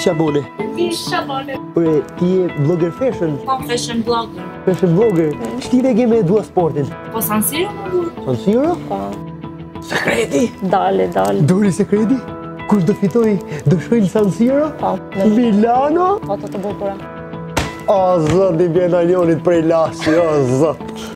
Shabone. Shabone. Ore, ti je blogger fashion? Po, fashion blogger. Fashion blogger? Shtire ke me Eduasportin? Po, San Siro më duhet. San Siro? Po. Sekreti? Dale. Dori sekreti? Kush do fitoj? Do shkojnë San Siro? Po. Milano? Foto të bukura. O, zot, i bjen alionit prej lasi, o, zot.